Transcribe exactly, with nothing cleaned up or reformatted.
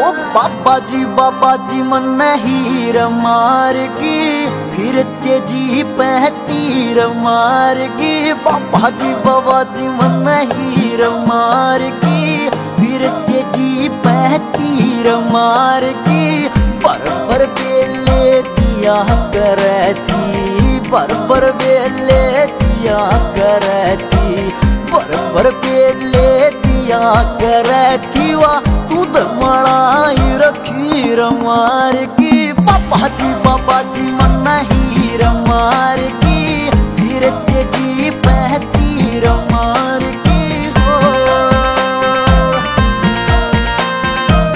बाबा जी बाबा जी मन हीर मार की, फिर तेजी पे तीर मार की। बाबा जी बाबा जी मन हीर मार की, फिर तेजी पे तीर मार की। पर पर बेले दिया करे थी, पर पर बेले दिया करे थी, पर पर बेले दिया करे थी। वा दूध मलाई रखी रमार की, बाबा जी बाबा जी मन हीर मार की।